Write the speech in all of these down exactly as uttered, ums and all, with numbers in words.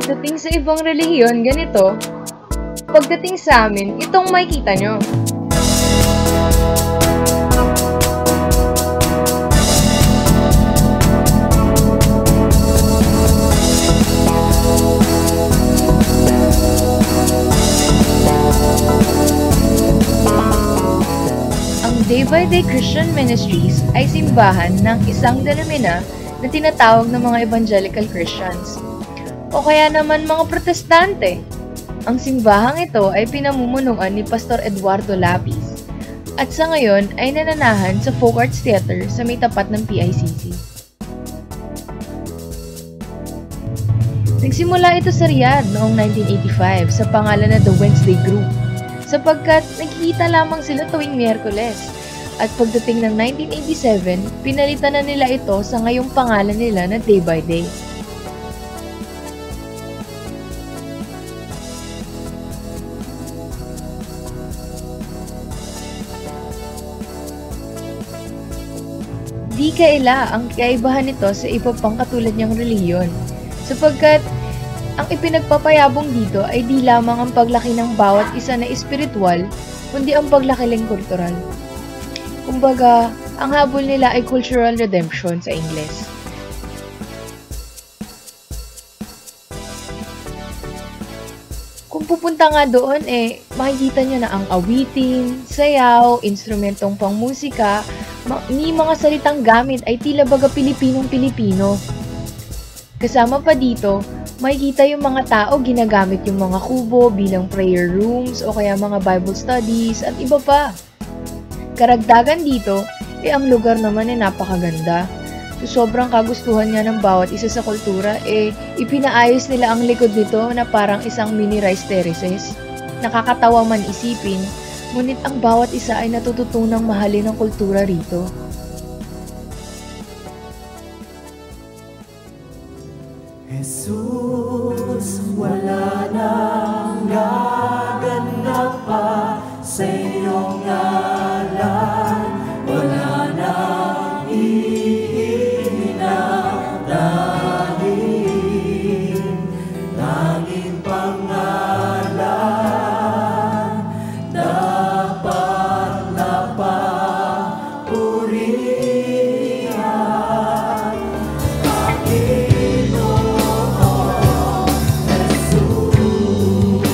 pagdating sa ibang relihiyon, ganito. Pagdating sa amin, itong makikita nyo. Day by Day Christian Ministries ay simbahan ng isang denomina na tinatawag ng mga Evangelical Christians o kaya naman mga Protestante. Ang simbahang ito ay pinamumunuan ni Pastor Eduardo Lapis at sa ngayon ay nananahan sa Folk Arts Theater sa may tapat ng P I C C. Nagsimula ito sa Riyadh noong nineteen eighty-five sa pangalan na The Wednesday Group sapagkat nagkikita lamang sila tuwing Miyerkules. At pagdating ng nineteen eighty-seven, pinalitan na nila ito sa ngayong pangalan nila na Day by Day. Di kaila ang kaibahan nito sa iba pang katulad niyang relihiyon, sapagkat ang ipinagpapayabong dito ay di lamang ang paglaki ng bawat isa na espiritual, kundi ang paglaki ring kultural. Kumbaga, ang habol nila ay cultural redemption sa Ingles. Kung pupunta nga doon, eh, makikita nyo na ang awitin, sayaw, instrumentong pangmusika, ma- ni mga salitang gamit ay tila baga Pilipinong-Pilipino. Kasama pa dito, makikita yung mga tao ginagamit yung mga kubo bilang prayer rooms o kaya mga Bible studies at iba pa. Karagdagan dito, eh ang lugar naman ay napakaganda. So sobrang kagustuhan niya ng bawat isa sa kultura, eh ipinaayos nila ang likod nito na parang isang mini rice terraces. Nakakatawa man isipin, ngunit ang bawat isa ay natututunang mahalin ang kultura rito. Jesus, wala nang gaganap pa sa iyong ngalan, wala nang ihinatahin, tanging pangalan dapat na papurihan. Panginoon Jesus,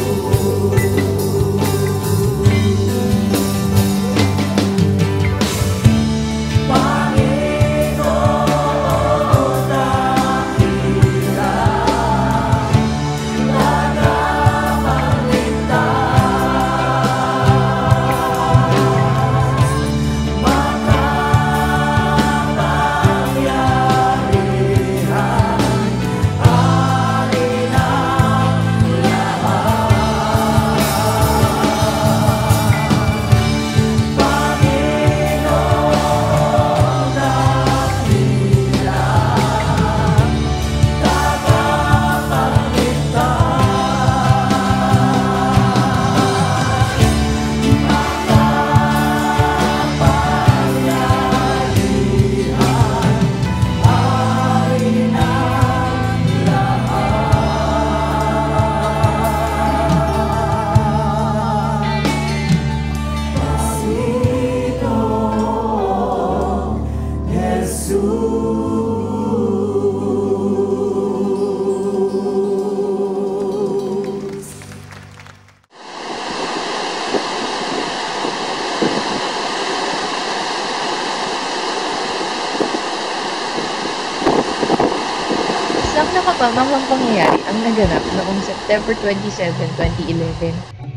Isang nakapamahang pangyayari ang naganap noong September twenty-seventh, twenty eleven.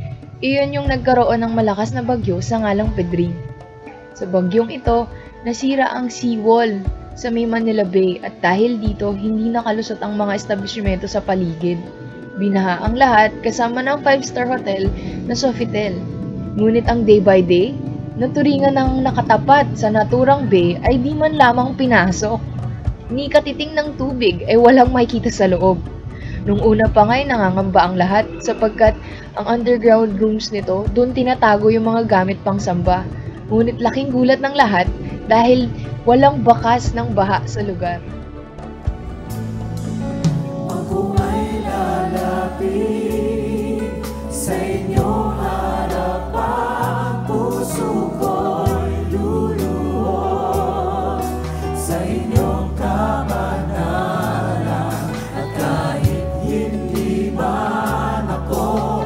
Iyon yung nagkaroon ng malakas na bagyo sa ngalang Pedring. Sa bagyong ito, nasira ang seawall sa may Manila Bay at dahil dito, hindi nakalusot ang mga establishmento sa paligid. Binaha ang lahat kasama ng five-star hotel na Sofitel. Ngunit ang Day by Day, naturingan ng nakatapat sa naturang bay ay di man lamang pinasok. Ni katiting ng tubig ay walang makikita sa loob. Nung una pa nga'y nangangamba ang lahat sapagkat ang underground rooms nito doon tinatago yung mga gamit pang samba. Ngunit laking gulat ng lahat dahil walang bakas ng baha sa lugar. ako ay lalaki. piling sa inyong harapan, puso ko'y luluhod sa inyong kabanalan. At kahit hindi man ako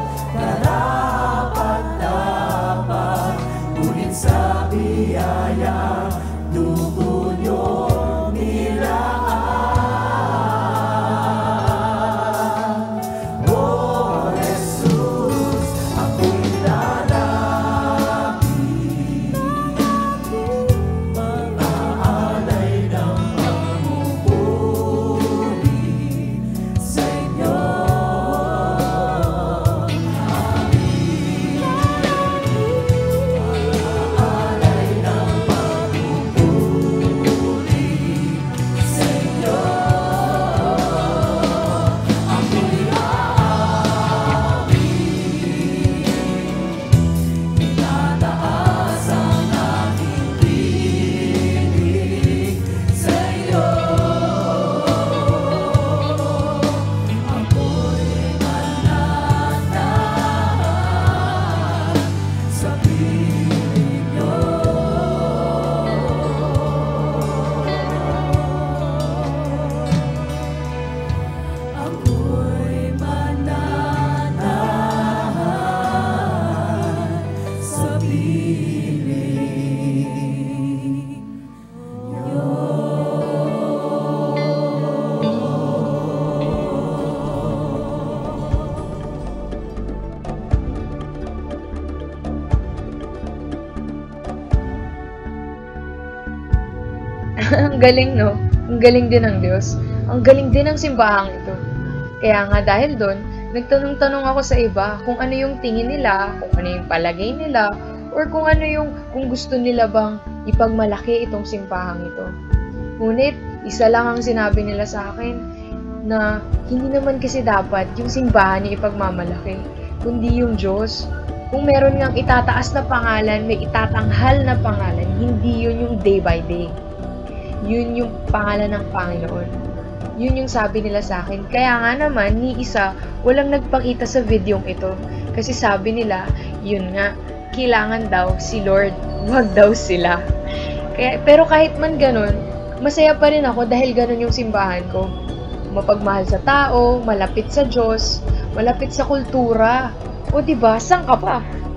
karapat-dapat, ngunit sa biyaya dugo niyong nilaan. O Jesus, ako'y lalapit, mag-aalay ng pagpupuri sa inyo. Mag-aalay ng pagpupuri sa inyo. Ako'y aawit, itataas ang aking piling sa iyo. Ako'y mananahan sa piling niyo. Ako'y mananahan sa piling Ang galing, no? Ang galing din ng Diyos. Ang galing din ng simbahang ito. Kaya nga dahil doon, nagtanong-tanong ako sa iba kung ano yung tingin nila, kung ano yung palagay nila, or kung ano yung, kung gusto nila bang ipagmalaki itong simbahang ito. Ngunit, isa lang ang sinabi nila sa akin, na hindi naman kasi dapat yung simbahan yung ipagmamalaki, kundi yung Diyos. Kung meron ngang itataas na pangalan, may itatanghal na pangalan, hindi yun yung day by day. Yun yung pangalan ng Panginoon. Yun yung sabi nila sa akin. Kaya nga naman, ni isa, walang nagpakita sa videong ito. Kasi sabi nila, yun nga, kailangan daw si Lord, wag daw sila. Kaya, pero kahit man ganun, masaya pa rin ako dahil ganun yung simbahan ko. Mapagmahal sa tao, malapit sa Diyos, malapit sa kultura. O diba, saan ka pa?